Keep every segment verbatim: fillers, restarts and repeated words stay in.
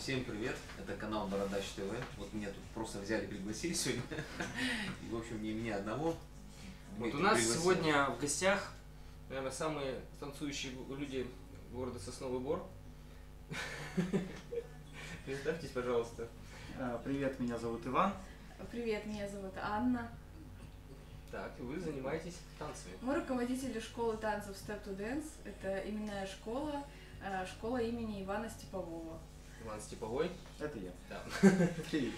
Всем привет, это канал Бородач ТВ. Вот меня тут просто взяли, пригласили сегодня. И, в общем, не меня одного. Вот у нас сегодня в гостях, наверное, самые танцующие люди города Сосновый Бор. Представьтесь, пожалуйста. Привет, меня зовут Иван. Привет, меня зовут Анна. Так, и вы занимаетесь танцами. Мы руководители школы танцев Step to Dance. Это именная школа, школа имени Ивана Степового. Иван Степовой? Это я. Да. Привет.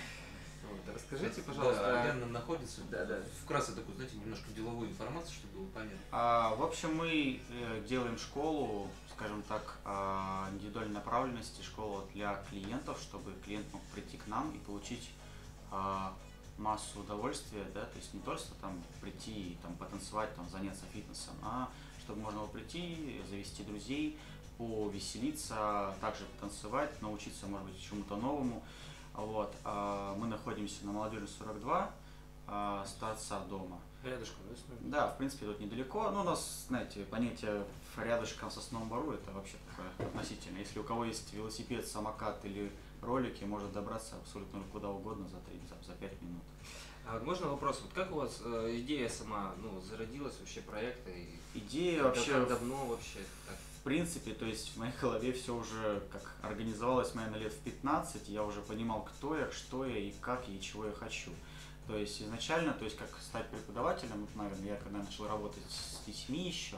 Вот, расскажите, пожалуйста. Да, где она находится? Да, да. Вкратце такую, знаете, немножко деловую информацию, чтобы было понятно. А, в общем, мы э, делаем школу, скажем так, э, индивидуальной направленности, школу для клиентов, чтобы клиент мог прийти к нам и получить э, массу удовольствия, да, то есть не только там прийти и там потанцевать, там заняться фитнесом, а чтобы можно было прийти, завести друзей, повеселиться, также потанцевать, научиться, может быть, чему-то новому. Вот. Мы находимся на Молодежи сорок два, с торца дома. Рядышком, да, с нами? Да, в принципе, тут недалеко. Ну, у нас, знаете, понятие рядышком в Сосновом Бору, это вообще такое относительно. Если у кого есть велосипед, самокат или ролики, может добраться абсолютно куда угодно за три, за пять минут. А вот можно вопрос, вот как у вас э, идея сама, ну, зародилась вообще проекта? И идея как, вообще... Как давно вообще? Так? В принципе, то есть в моей голове все уже как организовалось, наверное, лет в пятнадцать, я уже понимал, кто я, что я и как я и чего я хочу. То есть изначально, то есть как стать преподавателем, вот, наверное, я когда начал работать с детьми еще,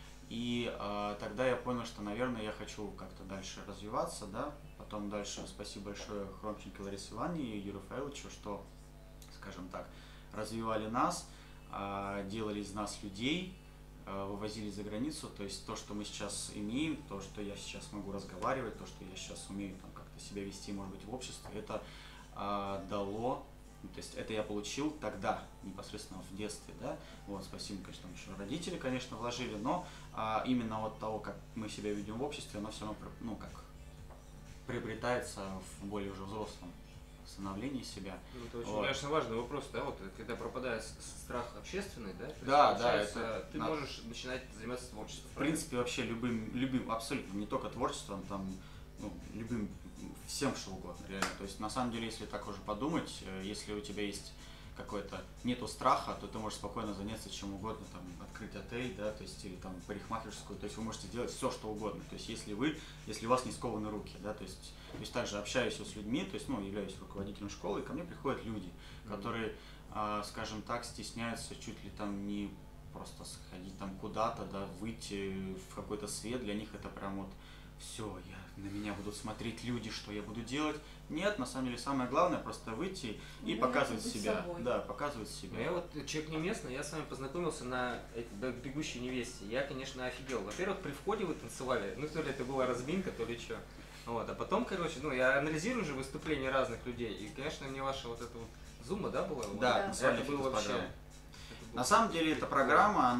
и э, тогда я понял, что, наверное, я хочу как-то дальше развиваться, да, потом дальше спасибо большое Хромченко Ларисе Ивановне и Юрию Фаиловичу, что, скажем так, развивали нас, э, делали из нас людей, вывозили за границу, то есть то, что мы сейчас имеем, то, что я сейчас могу разговаривать, то, что я сейчас умею там как-то себя вести, может быть, в обществе, это э, дало, то есть это я получил тогда, непосредственно в детстве, да, вот, спасибо, конечно, еще родители, конечно, вложили, но э, именно от того, как мы себя ведем в обществе, оно все равно, ну, как приобретается в более уже взрослом становлении себя. Ну, это очень, вот. Конечно, важный вопрос, да, вот когда пропадает страх общественный, да, да, да, это ты надо... можешь начинать заниматься творчеством. В принципе, вообще любым, любым, абсолютно не только творчеством, там, ну, любым, всем что угодно, реально. То есть, на самом деле, если так уже подумать, если у тебя есть какой-то, нету страха, то ты можешь спокойно заняться чем угодно, там, открыть отель, да, то есть, или там парикмахерскую, то есть вы можете делать все, что угодно, то есть, если вы, если у вас не скованы руки, да, то есть, то есть также общаюсь с людьми, то есть, ну, являюсь руководителем школы, и ко мне приходят люди, mm-hmm. которые, э, скажем так, стесняются чуть ли там не просто сходить там куда-то, да, выйти в какой-то свет, для них это прям вот все, я, на меня будут смотреть люди, что я буду делать. Нет, на самом деле самое главное просто выйти и ну, показывать себя. Собой. Да, показывать себя. Я вот человек не местный, я с вами познакомился на «Бегущей невесте». Я, конечно, офигел. Во-первых, при входе вы танцевали, ну то ли это была разминка, то ли что. Вот, а потом, короче, ну я анализирую уже выступления разных людей, и, конечно, мне ваша вот эта вот зума, да, была? Да, вот, это было вообще. Это было... На самом деле эта программа,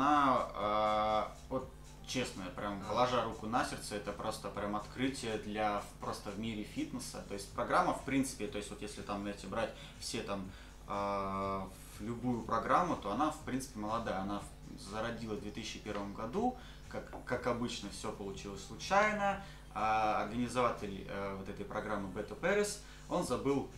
она э, вот честно, прям положа руку на сердце, это просто прям открытие для просто в мире фитнеса. То есть программа, в принципе, то есть вот если там, знаете, брать все там э, любую программу, то она, в принципе, молодая. Она зародилась в две тысячи первом году, как, как обычно, все получилось случайно. А организователь э, вот этой программы Бето Перес, он забыл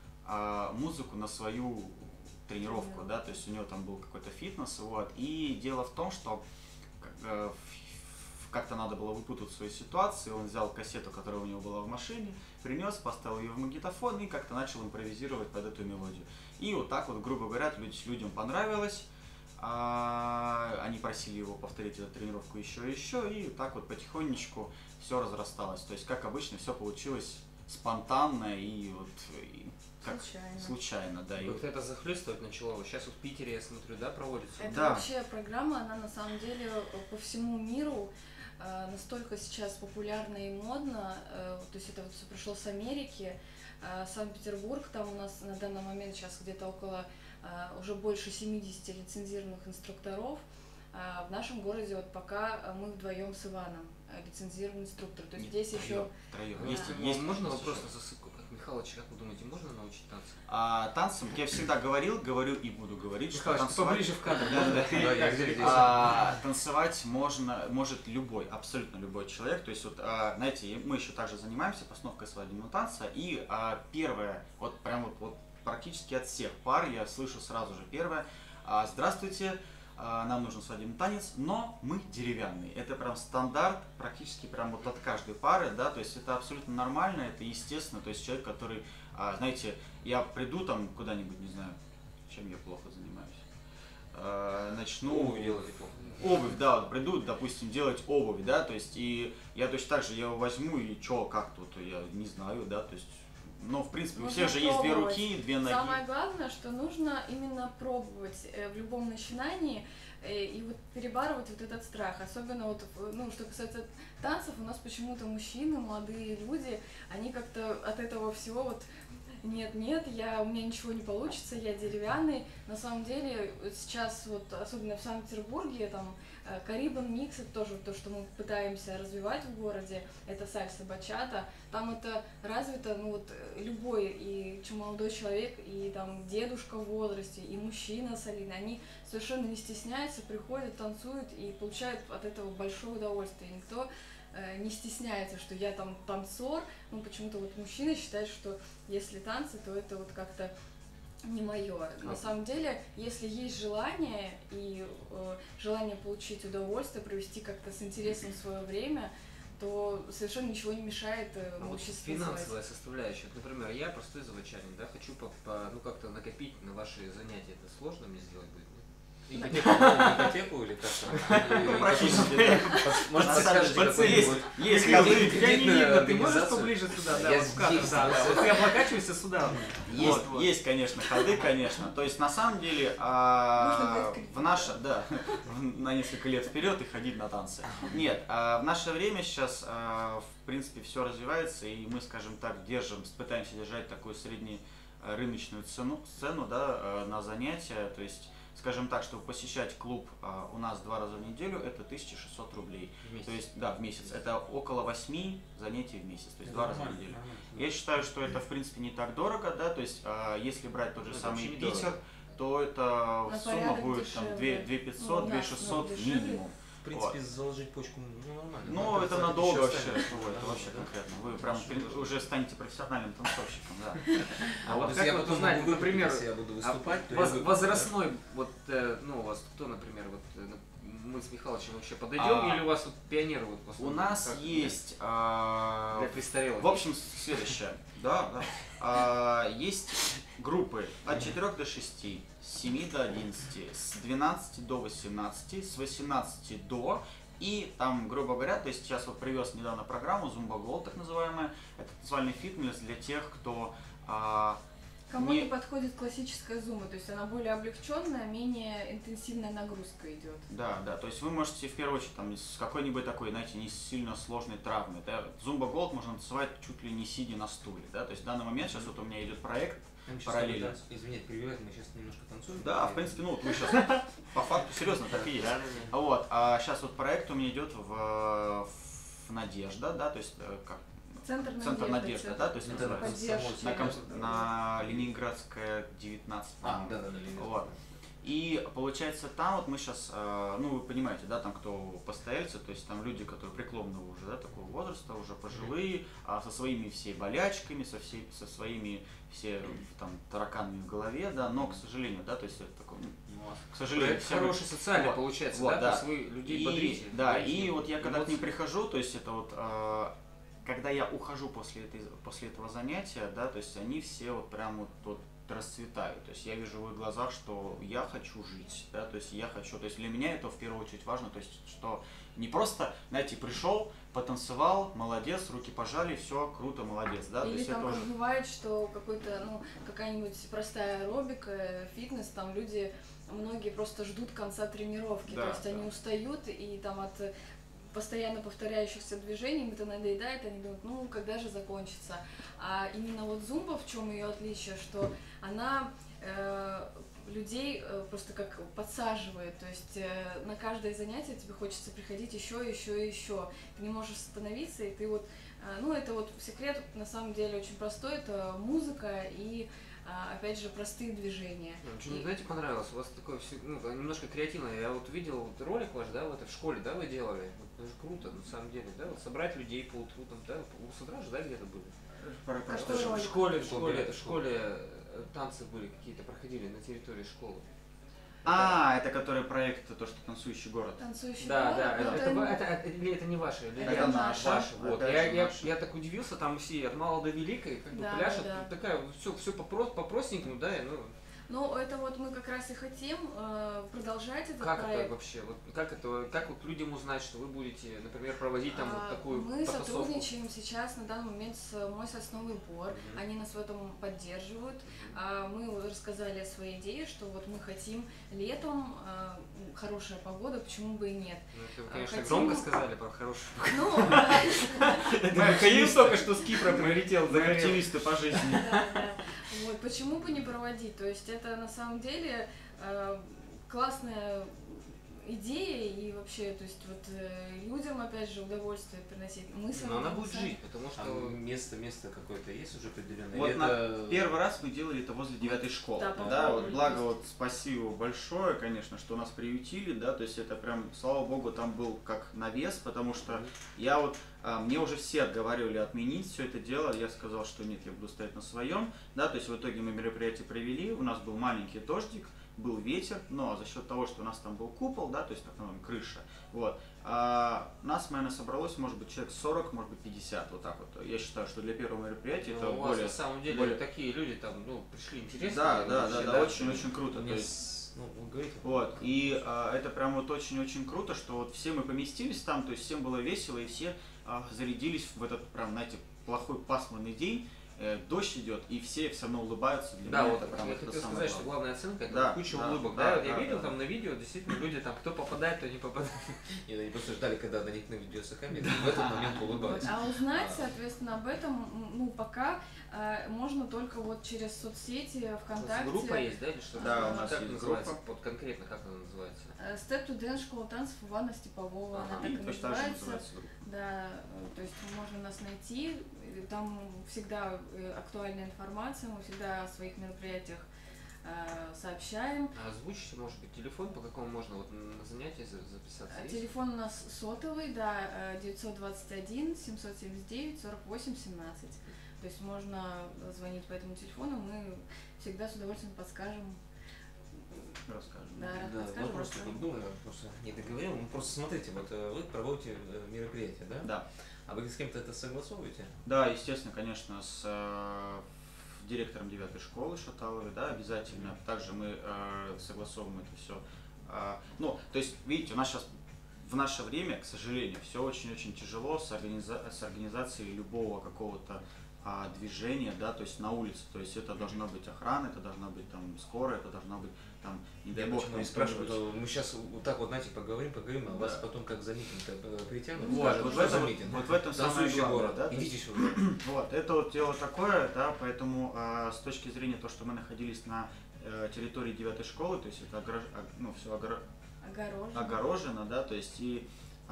э, музыку на свою тренировку, да, то есть у него там был какой-то фитнес, вот. И дело в том, что э, как-то надо было выпутать свою ситуацию, он взял кассету, которая у него была в машине, принес, поставил ее в магнитофон и как-то начал импровизировать под эту мелодию. И вот так вот, грубо говоря, людям понравилось, они просили его повторить эту тренировку еще и еще, и так вот потихонечку все разрасталось. То есть, как обычно, все получилось спонтанно и вот и как случайно. случайно, да. Как-то это захлестывать начало. Вот сейчас вот в Питере, я смотрю, да, проводится? Это да. Вообще программа, она на самом деле по всему миру э, настолько сейчас популярна и модна. Э, то есть это вот все пришло с Америки, э, Санкт-Петербург, там у нас на данный момент сейчас где-то около э, уже больше семидесяти лицензированных инструкторов. А в нашем городе вот пока мы вдвоем с Иваном лицензированный инструктор. То есть Нет, здесь троем, еще... Троем. А, есть, а, есть, можно есть вопрос еще. на засыпку, как Михалыч, как вы думаете, можно научить танцам? А, танцам я всегда говорил, говорю и буду говорить, что Михалыч, танцевать... поближе в кадр. Да, да, Да, я здесь. А, танцевать можно, может любой, абсолютно любой человек. То есть, вот, а, знаете, мы еще также занимаемся постановкой свадебного танца. И а, первое, вот прям вот, вот практически от всех пар я слышу сразу же первое: а, здравствуйте, а, нам нужен свадебный танец, но мы деревянные. Это прям стандарт, практически прям вот от каждой пары, да, то есть это абсолютно нормально, это естественно. То есть человек, который, а, знаете, я приду там куда-нибудь, не знаю, чем я плохо занимаюсь, а, начну... Обувь делать плохо. Обувь, да, вот придут, допустим, делать обувь, да, то есть и я точно так же я его возьму и чё, как тут, я не знаю, да, то есть, но в принципе у Нужно всех же есть две пробовать. руки, две ноги. Самое главное, что нужно именно пробовать э, в любом начинании э, и вот перебарывать вот этот страх. Особенно вот, в- ну, что касается танцев, у нас почему-то мужчины, молодые люди, они как-то от этого всего вот нет, нет, я, у меня ничего не получится, я деревянный. На самом деле вот сейчас вот, особенно в Санкт-Петербурге, там э, Карибан микс, это тоже то, что мы пытаемся развивать в городе, это сальса бачата. Там это развито, ну вот э, любой, и чем молодой человек, и там дедушка в возрасте, и мужчина солидный, они совершенно не стесняются, приходят, танцуют и получают от этого большое удовольствие. Никто э, не стесняется, что я там танцор. Ну, почему-то вот мужчина считает, что если танцы, то это вот как-то не мое. На самом деле, если есть желание и э, желание получить удовольствие, провести как-то с интересом свое время, то совершенно ничего не мешает э, А вот научиться финансовая составляющая. Вот, например, я простой заводчанин, да, хочу по, по- ну как-то накопить на ваши занятия. Это сложно мне сделать будет? Нет? Ипотеку, ипотеку или как там? Ну, практически, да. Может, Пацаны, скажете пацаны, есть, какой-нибудь есть Я ходы. не кредитную видно, ты можешь организацию? поближе сюда, да, Я вот в кадр, здесь, да, да. да. Вот ты облокачивайся сюда. Есть, Вот, вот. есть, конечно, ходы, конечно. То есть на самом деле а, Нужно брать кредит, в наше, да, в- на несколько лет вперед и ходить на танцы. Нет, а, в наше время сейчас, а, в принципе, все развивается, и мы, скажем так, держим, пытаемся держать такую среднерыночную цену, цену, да, а, на занятия. То есть, скажем так, чтобы посещать клуб а, у нас два раза в неделю, это тысяча шестьсот рублей. То есть, да, в месяц. Это около восьми занятий в месяц, то есть два раза в неделю. Я считаю, что это в принципе не так дорого, да, то есть а, если брать тот же Ну, это самый вообще Питер, недорого. то это На сумма порядок будет там дешевле. две Ну, пятьсот, у две нас шестьсот дешевле. минимум. В принципе, заложить почку, ну, нормально. Ну, Надо это платить надолго еще вообще, остальное. что вы, это вообще Да. конкретно. Вы прям Хорошо, при- хорошо. уже станете профессиональным танцовщиком, да. А вот То есть как я вот потом узнать, могу выбрать, например, если я буду выступать, то я Воз- выберу, возрастной, вот, э, ну, у вас кто, например, вот э, мы с Михалычем вообще подойдем, А, или у вас вот пионеры вот в У основном, нас как, есть, а, для престарелых? в общем, следующее, да, да. А, есть группы от четырёх до шести, с семи до одиннадцати, с двенадцати до восемнадцати, с восемнадцати до, и там, грубо говоря, то есть сейчас вот привез недавно программу Zumba Gold, так называемая, это танцевальный фитнес для тех, кто а, Кому не- не подходит классическая зума, то есть она более облегченная, менее интенсивная нагрузка идет. Да, да, то есть вы можете в первую очередь там, с какой-нибудь такой, знаете, не сильно сложной травмой. Это Zumba Gold можно танцевать чуть ли не сидя на стуле, да, то есть в данный момент сейчас вот у меня идет проект, Мы сейчас параллельно. танц- Извините, перебивать, мы сейчас немножко танцуем. да, в принципе, ну вот вы сейчас, по факту, серьезно, так и есть. Да, да, да. Вот, а сейчас вот проект у меня идет в, в Надежда, да, то есть э, как Центр Центр надежды, Надежда, центр да, то есть Это на называется. поддержки. на, Комс- на Ленинградская девятнадцать. А, по-моему. да, да, да. Лилия. Вот. И получается там вот мы сейчас, ну вы понимаете, да, там кто постояльцы, то есть там люди, которые преклонного уже, да, такого возраста, уже пожилые, а со своими всей болячками, со, всей, со своими все там тараканами в голове, да, но, к сожалению, да, то есть это такой, ну, Ну, а к сожалению, Проект все мы- хороший, социальный Вот, получается, вот, да? да. То есть вы людей И- бодрите. Да, даете и вот я когда к ним эмоции. прихожу, то есть это вот, э, когда я ухожу после, этой, после этого занятия, да, то есть они все вот прям вот, вот расцветают. То есть я вижу в их глазах, что я хочу жить, да, то есть я хочу, то есть для меня это в первую очередь важно, то есть что не просто, знаете, пришел, потанцевал, молодец, руки пожали, все, круто, молодец, да, то Или есть там это как уже... бывает, что какой-то, ну, какая-нибудь простая аэробика, фитнес, там люди, многие просто ждут конца тренировки, Да, то есть да. они устают и там от постоянно повторяющихся движений им это надоедает, они думают, ну, когда же закончится. А именно вот зумба, в чем ее отличие, что она э, людей э, просто как подсаживает, то есть э, на каждое занятие тебе хочется приходить еще, еще и еще. Ты не можешь остановиться, и ты вот Ну, это вот секрет, на самом деле, очень простой, это музыка и, опять же, простые движения. Ну, что мне, знаете, понравилось? У вас такое все, ну, немножко креативное. Я вот видел вот ролик ваш, да, вот это в школе, да, вы делали? Вот, это же круто, на самом деле, да, вот собрать людей по утру, там, да, вы с утра же, да, где-то были? Про- про Какой что? ролик? В школе, в Школе, школе, это в школе э, танцы были какие-то, проходили на территории школы. А, это который проект, то, что танцующий город. Танцующий Да, город, да, ну, это, это, ва- это, это- или это не ваше, или Это я- наше, ваше, вот. опять Я, же я, наше. я так удивился, там все от мала до великой, как бы Да, пляшут, да, да. такая, все, все по, про- по простенькому, да, и, ну, Ну, это вот мы как раз и хотим э, продолжать этот как проект. это вообще, вот, как это, как вот людям узнать, что вы будете, например, проводить там вот А, такую Мы потасовку? сотрудничаем сейчас на данный момент с Мой Сосновый Бор. Мгм. Они нас в этом поддерживают. А, Мы вот рассказали о своей идее, что вот мы хотим летом, а, хорошая погода, почему бы и нет. Ну, это вы, А, конечно, хотим- громко сказали про хорошую Ну, да, погоду. Михаил только что с Кипра прилетел, Мы загорел. активисты по жизни. да, да. Вот, почему бы не проводить? То есть это на самом деле э, классная идея и вообще, то есть вот э, людям опять же удовольствие приносить. Мы сами Но она там будет сами- жить, потому А что... место, место какое-то есть уже определенное? Вот Или на это- первый раз мы делали это возле девятой школы. Да, Да, попробовали. вот благо вот спасибо большое, конечно, что нас приютили, да, то есть это прям, слава богу, там был как навес, потому что я вот, а, мне уже все отговаривали отменить все это дело, я сказал, что нет, я буду стоять на своем, да, то есть в итоге мы мероприятие провели, у нас был маленький дождик, был ветер, но за счет того, что у нас там был купол, да, то есть так называемая крыша, вот, а нас, наверное, собралось, может быть, человек сорок, может быть, пятьдесят, вот так вот. Я считаю, что для первого мероприятия это Ну, у вас более... на самом деле более- такие люди там, ну, пришли интересные. Да, да, вообще, да, да, очень-очень круто. Мне То есть, с- ну, вы говорите. вот, и а, это прям вот очень-очень круто, что вот все мы поместились там, то есть всем было весело, и все а, зарядились в этот прям, знаете, плохой пасмурный день, э, дождь идет, и все все равно улыбаются. Для Да, меня вот это прям я это хотел самое сказать, что главное. главная оценка это Да, куча да, улыбок. да, Да, вот я да, видел да. там на видео, действительно, люди там, кто попадает, кто не попадает. Нет, они просто ждали, когда на них наведется камера, и в этот момент улыбались. А узнать, соответственно, об этом, м, ну, пока э, можно только вот через соцсети, У вас ВКонтакте. группа есть, да, или что? Да, у нас Как есть называется? группа. Вот конкретно как она называется? Э, Step to Dance, школа танцев Ивана Степового, Ага. она так И и точно так же называется. называется группа. Да, э, то есть можно нас найти, и там всегда э, актуальная информация, мы всегда о своих мероприятиях э, сообщаем. А озвучите, может быть, телефон, по какому можно вот на занятие за- записаться? Э, Есть? Телефон у нас сотовый, да, э, девятьсот двадцать один семьсот семьдесят девять сорок восемь семнадцать. То есть можно звонить по этому телефону, мы всегда с удовольствием подскажем. Расскажем. Да, Да, подскажем, вопрос такой, расскажем. ну, я просто не договорил. Ну, просто смотрите, вот э, вы проводите э, мероприятие, да? Да. А вы с кем-то это согласовываете? Да, естественно, конечно, с э, директором девятой школы Шаталовой, да, обязательно. Также мы э, согласовываем это все. Ну, то есть, видите, у нас сейчас в наше время, к сожалению, все очень-очень тяжело с, организа- с организацией любого какого-то а, движения, да, то есть на улице. То есть это должна быть охрана, это должна быть там скорая, это должна быть там, не дай Я бог, почему там и спрашиваю, кто-нибудь- то мы сейчас вот так вот, знаете, поговорим, поговорим, а Да. вас потом как за митинг притянут, Вот, скажут, вот в что за этом, митинг? вот в этом самое Танцующий главное, город, да, то есть- идите сюда. Вот, это вот дело такое, да, поэтому а, с точки зрения того, что мы находились на э, территории девятой школы, то есть это огорож... ог- ну, все Огорожено. огорожено, да, то есть и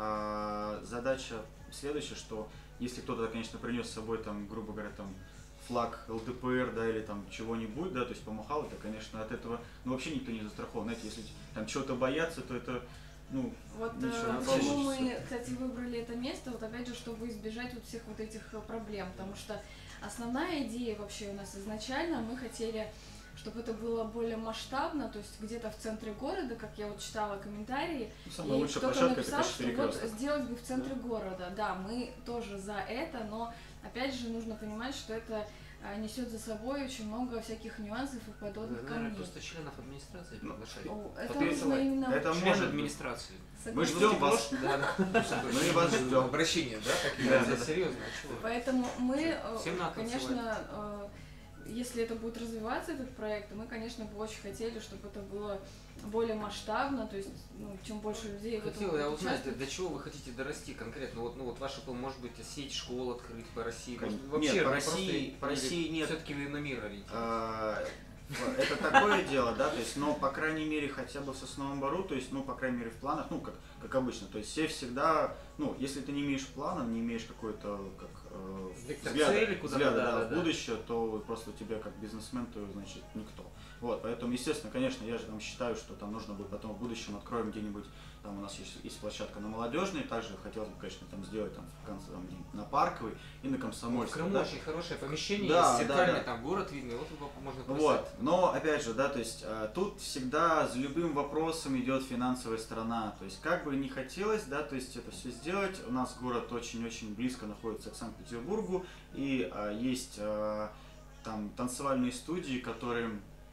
а, задача следующая, что если кто-то, конечно, принес с собой, там, грубо говоря, там, флаг эл дэ пэ эр, да, или там чего-нибудь, да, то есть помахал, это, конечно, от этого, ну, вообще никто не застрахован, знаете, если там чего-то бояться, то это, ну, Вот ничего э, не почему получится. мы, кстати, выбрали это место, вот опять же, чтобы избежать вот всех вот этих э, проблем, потому что основная идея вообще у нас изначально, мы хотели, чтобы это было более масштабно, то есть где-то в центре города, как я вот читала комментарии, самая и лучшая кто-то площадка, это, написал, конечно, что вот перекресток. сделать бы в центре города. Да, мы тоже за это, но опять же нужно понимать, что это а, несет за собой очень много всяких нюансов и подводных Наверное, камней. просто членов администрации Ну, приглашать. О, это Подписывай. нужно именно Это Член может быть. администрации. Мы согласиться. ждем вас. Да, да. Мы вас ждем. Обращение, да, такие? Да, Это да, да. серьезно, а чего? Поэтому мы, э, Всем надо конечно, э, если это будет развиваться, этот проект, мы, конечно, бы очень хотели, чтобы это было более масштабно, то есть, ну, чем больше людей в этом Хотел я будет узнать, до, участвовать. до чего вы хотите дорасти конкретно? Вот, ну вот ваше план, может быть, сеть школ открыть по России, Кон- может, нет, вообще по не России- просто- по России нет. Все-таки вы на мир ориентируетесь. А, Это такое дело, да, то есть, но, по крайней мере, хотя бы в Сосновом Бору, то есть, ну, по крайней мере, в планах, ну, как как обычно. То есть все всегда, ну, если ты не имеешь плана, не имеешь какой-то как э, Вектор взгляда, цели куда-то, взгляда, да, да, да, в да. будущее, то просто тебя как бизнесмен, то значит никто. Вот, поэтому, естественно, конечно, я же там считаю, что там нужно будет потом в будущем откроем где-нибудь, там у нас есть, есть площадка на Молодежной, также хотелось бы, конечно, там сделать там в конце там, на Парковой и на В Комсомольской. Крыму да. очень хорошее помещение, Да, есть да, зеркальный да. там город видно, вот его можно Вот, просто... но опять же, да, то есть э, тут всегда за любым вопросом идет финансовая сторона, то есть как бы не хотелось, да, то есть это все сделать, у нас город очень-очень близко находится к Санкт-Петербургу, и э, есть э, там танцевальные студии, которые,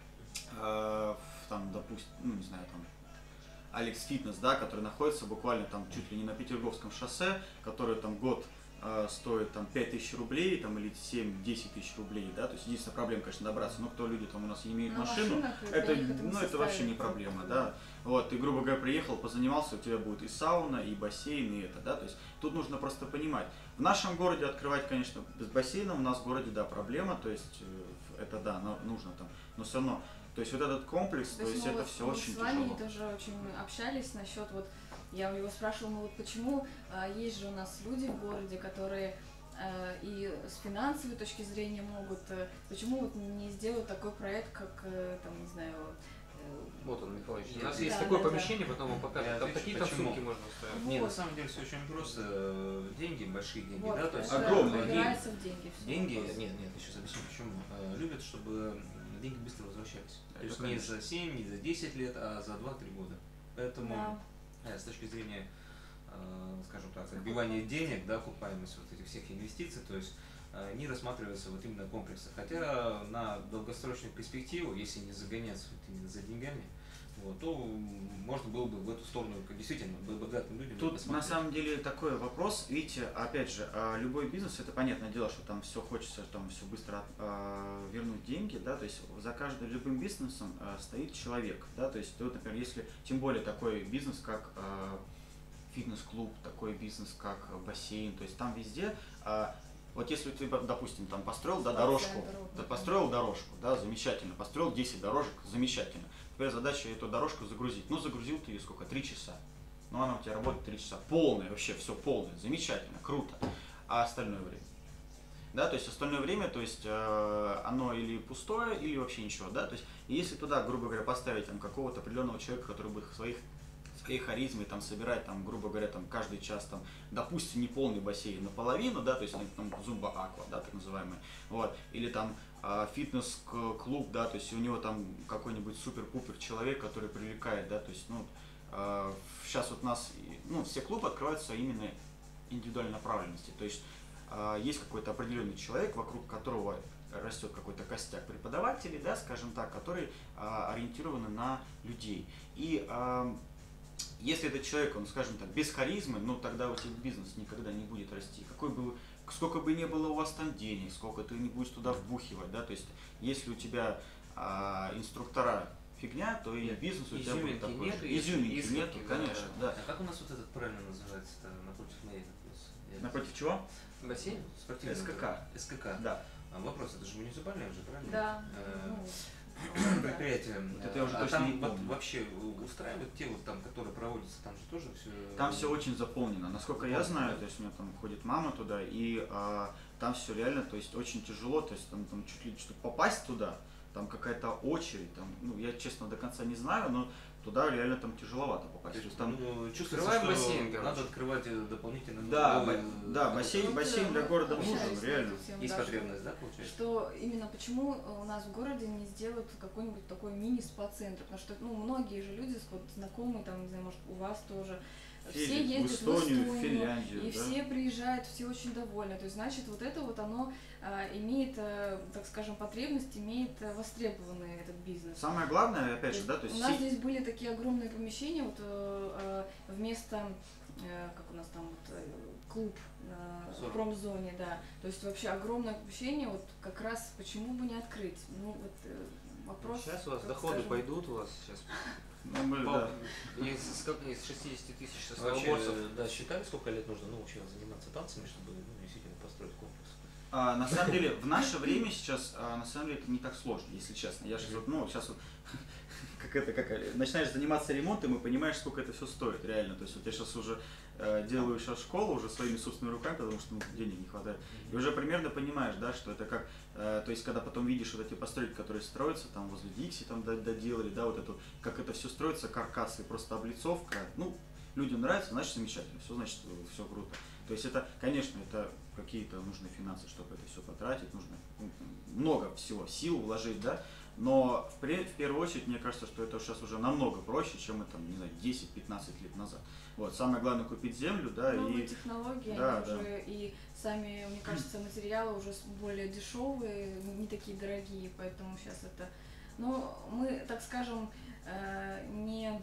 э, там, допустим, ну не знаю, там, Алекс Фитнес, да, который находится буквально там чуть ли не на Петерговском шоссе, который там год э, стоит там пять тысяч рублей, там или семь-десять тысяч рублей, да, то есть единственная проблема, конечно, добраться, но кто люди там у нас имеют На машину, машинах и это, доехать не ну, это составит вообще не проблема, труда. да, вот, ты, грубо говоря, приехал, позанимался, у тебя будет и сауна, и бассейн, и это, да, то есть тут нужно просто понимать, в нашем городе открывать, конечно, без бассейна, у нас в городе, да, проблема, то есть э, это, да, но, нужно там, но все равно. То есть вот этот комплекс, то, То есть мы это вот- все мы очень с Ваней тяжело. тоже очень общались насчет вот, я у него спрашивала, ну вот почему а, есть же у нас люди в городе, которые а, и с финансовой точки зрения могут, а, почему вот не сделают такой проект, как, а, там, не знаю, э, Вот он, Михайлович. У Да, нас есть да, такое да. помещение, потом вам покажем. Я Там отвечу, такие почему. танцульки можно устраивать. Не, на Вот. самом деле все очень просто. Э, Деньги, большие деньги, вот, да, то есть это огромные э, упирается в деньги. всё. Деньги, Вопрос. нет, нет, я сейчас объясню почему. Э, Любят, чтобы деньги быстро возвращались. То Это есть не конечно. за семь, не за десять лет, а за два-три года. Поэтому Да. э, с точки зрения, э, скажем так, отбивания денег, да, окупаемости вот этих всех инвестиций, то есть э, не рассматривается вот именно комплексы. Хотя на долгосрочную перспективу, если не загоняться вот именно за деньгами, вот, то можно было бы в эту сторону, как действительно, богатым людям Тут на посмотреть. самом деле такой вопрос, видите, опять же, а, любой бизнес, это понятное дело, что там все хочется, там все быстро а, вернуть деньги, да, то есть за каждым любым бизнесом а, стоит человек, да, то есть вот, например, если, тем более такой бизнес, как а, фитнес-клуб, такой бизнес, как бассейн, то есть там везде, а, вот если ты, допустим, там построил, да, дорожку, дорогу, да, да. построил дорожку, да, замечательно, построил десять дорожек, замечательно. Теперь задача эту дорожку загрузить. Ну, загрузил ты ее сколько? Три часа. Ну, она у тебя работает три часа. Полное, вообще все полное, замечательно, круто. А остальное время? Да, то есть остальное время, то есть э, оно или пустое, или вообще ничего, да, то есть если туда, грубо говоря, поставить там какого-то определенного человека, который будет своих своей харизмой там собирать там, грубо говоря, там каждый час там, допустим, не полный бассейн, наполовину, да, то есть там зумба аква, да, так называемый, вот, или там а, фитнес-клуб, да, то есть у него там какой-нибудь супер-пупер человек, который привлекает, да, то есть, ну, а, сейчас вот у нас, ну, все клубы открываются именно индивидуальной направленности, то есть а, есть какой-то определенный человек, вокруг которого растет какой-то костяк преподавателей, да, скажем так, которые а, ориентированы на людей. И а, если этот человек, он, скажем так, без харизмы, ну тогда у тебя бизнес никогда не будет расти. Какой бы, сколько бы ни было у вас там денег, сколько ты не будешь туда вбухивать, да, то есть если у тебя а, инструктора фигня, то и бизнес у тебя будет Изюминки такой нету, же. есть Изюминки искорки, нету, да, конечно, да. да. А как у нас вот этот правильно называется-то напротив Марина? Я- Напротив чего? Бассейн? Спортивный СКК. СКК. Да. А вопрос, это же муниципальное уже, правильно? Да. Э, ну, да. Предприятие. Вот это я уже а точно там не вот помню. вообще устраивают те вот там, которые проводятся, там же тоже все. Там все очень заполнено. Насколько я знаю, то есть у меня там ходит мама туда, и а, там все реально, то есть очень тяжело, то есть там, там чуть ли чтобы попасть туда, там какая-то очередь, там, ну я честно до конца не знаю, но туда реально там тяжеловато попасть. То То есть есть там, ну, чувствуется, Открываем что бассейн, короче. надо открывать э, дополнительно. да, новый, ба- э, да, бассейн, Ну, бассейн да, для мы города общались нужен, на эту реально. тему, Есть да, что- потребность, да, получается? Что именно почему у нас в городе не сделают какой-нибудь такой мини-спа-центр? Потому что ну, многие же люди, вот, знакомые, там, не знаю, может, у вас тоже, все Ездить ездят в Эстонию, в Эстонию, Финляндию, и да. все приезжают, все очень довольны. То есть, значит, вот это вот оно а, имеет, а, так скажем, потребность, имеет а, востребованный этот бизнес. Самое главное, опять То же, да, есть то есть у нас си- здесь были такие огромные помещения, вот э, э, вместо, э, как у нас там вот, э, клуб э, в сорок. промзоне, да. То есть вообще огромное помещение, вот как раз почему бы не открыть? Ну вот э, вопрос. Сейчас у вас так доходы скажем, пойдут, у вас сейчас ну, мы, да. из, сколько, из шестидесяти тысяч Вообще, сословоборцев. э, да, считали, сколько лет нужно научиться заниматься танцами, чтобы ну, действительно построить комплекс? А, на самом деле, в наше время сейчас, а, на самом деле, это не так сложно, если честно. Я сейчас вот, ну, сейчас вот, как это, как начинаешь заниматься ремонтом и понимаешь, сколько это все стоит, реально. То есть вот я сейчас уже э, делаю сейчас школу уже своими собственными руками, потому что ну, денег не хватает. И уже примерно понимаешь, да, что это как, э, то есть когда потом видишь вот эти постройки, которые строятся, там возле Дикси там доделали, да, вот эту, как это все строится, каркасы, просто облицовка, ну, людям нравится, значит замечательно, все значит, все круто. То есть это, конечно, это какие-то нужны финансы, чтобы это все потратить, нужно ну, много всего, сил вложить, да, но в, в первую очередь, мне кажется, что это сейчас уже намного проще, чем это, не знаю, десять-пятнадцать лет назад. Вот, самое главное купить землю, да, новые и... технологии, да, они да. уже, и сами, мне кажется, материалы уже более дешевые, не такие дорогие, поэтому сейчас это, ну, мы, так скажем, не...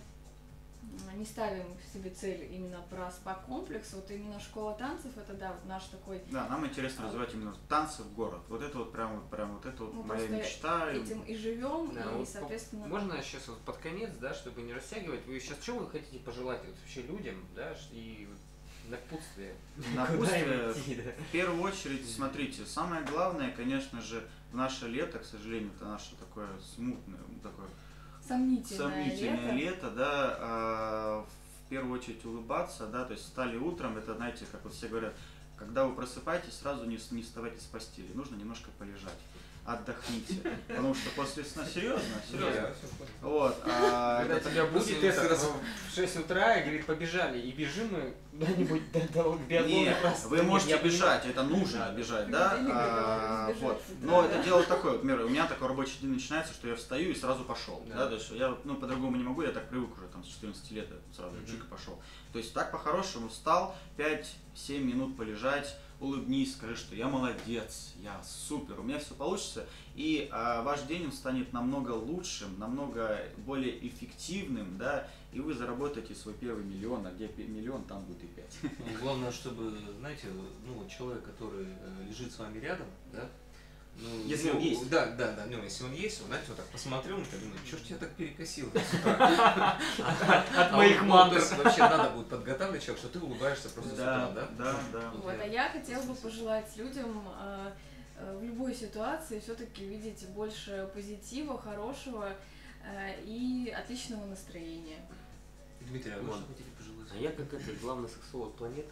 не ставим себе цель именно про спа-комплекс, вот именно школа танцев, это да, вот наш такой... Да, нам интересно развивать именно танцы в город. Вот это вот прям, прям вот это вот Мы моя просто мечта. этим и живем, Да, и, вот соответственно... Можно сейчас вот под конец, да, чтобы не растягивать, вы сейчас что вы хотите пожелать вот вообще людям, да, и напутствие? Напутствие, Куда им идти, да? в первую очередь, смотрите, самое главное, конечно же, в наше лето, к сожалению, это наше такое смутное, такое Сомнительное, сомнительное лето. лето, да, а, в первую очередь улыбаться, да, то есть встали утром, это, знаете, как вот все говорят, когда вы просыпаетесь, сразу не, не вставайте с постели, нужно немножко полежать, отдохните, потому что после сна, серьезно, серьезно, вот, а, Когда это- тебя будет Просто это сразу- в шесть утра и говорит, побежали, и бежим мы куда-нибудь до, до биатлона. Нет, просто. вы Нет, можете я понимаю. бежать, это нужно бежать, да, Понедельник а, договорились вот. бежать с утра, Но да. это дело такое, вот, например, у меня такой рабочий день начинается, что я встаю и сразу пошел, Да. да, то есть я, ну, по-другому не могу, я так привык уже, там, с четырнадцати лет я сразу Мгм. чик и пошел. То есть так по-хорошему встал, пять-семь минут полежать, улыбнись, скажи, что я молодец, я супер, у меня все получится, и а, ваш день он станет намного лучшим, намного более эффективным, да, и вы заработаете свой первый миллион, а где пи- миллион, там будет и пять. Ну, главное, чтобы, знаете, ну, вот человек, который э, лежит с вами рядом, да, ну, Если ну, он есть. Да, да, да, ну, если он есть, он, знаете, вот так посмотрел, он думает, что ж тебя так перекосило с утра? От А моих он, ну, мантр. то есть вообще надо будет подготавливать человека, что ты улыбаешься просто с Да, утра, да? да, да. Вот, а я хотела бы пожелать людям э, э, в любой ситуации все-таки видеть больше позитива, хорошего э, и отличного настроения. Дмитрий, а вы Вот. что хотите пожелать? А я как это, главный сексолог планеты.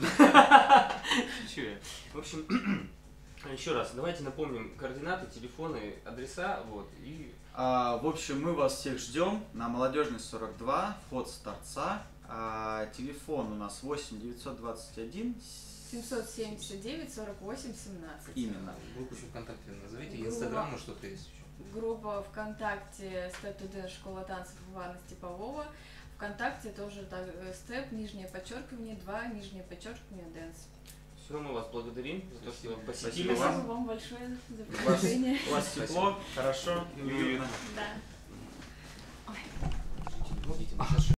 Шучу я. В общем, еще раз, давайте напомним координаты, телефоны, адреса, вот, и... А, в общем, мы вас всех ждем на Молодежной сорок два, вход с торца. А, телефон у нас восемь девятьсот двадцать один. семьсот семьдесят девять сорок восемь семнадцать. Именно. Группу еще ВКонтакте назовите, Группа. Инстаграм, может, что-то есть еще. Группа ВКонтакте Step to Dance Школа танцев Ивана Степового. ВКонтакте тоже так, э, Step, нижнее подчеркивание, два, нижнее подчеркивание, Dance. Все, мы вас благодарим за то, что Спасибо. посетили Спасибо нас. Спасибо вам большое за У вас, приглашение. у вас тепло, хорошо и уютно. Да. Ждите, не ждите, мы сейчас